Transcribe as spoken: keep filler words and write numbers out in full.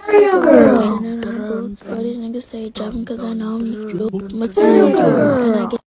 Material girl. All these niggas stay dropping cause I know I'm material girl. And I get